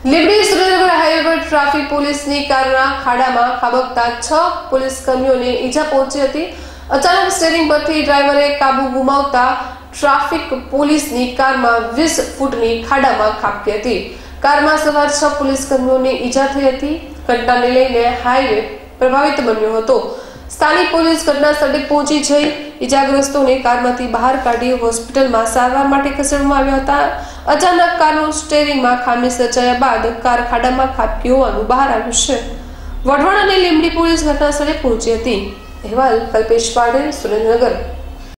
Limbdi Surendranagar highway પર traffic પોલીસની કારના ખાડામાં ખાબકતા 6 પોલીસ કર્મીઓને ઈજા પહોંચી હતી। અચાનક સ્ટીયરિંગ પરથી ડ્રાઈવરે કાબુ ગુમાવતા ટ્રાફિક પોલીસની કારમાં 20 ફૂટની ખાડામાં ખાબકી હતી। કારમાં સવાર 6 પોલીસ કર્મીઓને ઈજા થઈ હતી। ઘટનાને લઈને હાઈવે પ્રભાવિત બન્યો હતો। સ્થાનિક પોલીસ ઘટના સ્થળે પહોંચી જઈ ઈજાગ્રસ્તોને કારમાંથી બહાર કાઢી હોસ્પિટલમાં સારવાર માટે ખસેડવામાં આવ્યા હતા। અચાનક કારનું સ્ટીયરિંગમાં ખામી સર્જાયા બાદ કાર ખાડામાં ખાબકી હોવાનું બહાર આવ્યું છે। વઢવાણ અને લીંબડી પોલીસ ઘટના સ્થળે પહોંચી હતી। અહેવાલ કલ્પેશ પાડેલ, સુરેન્દ્રનગર।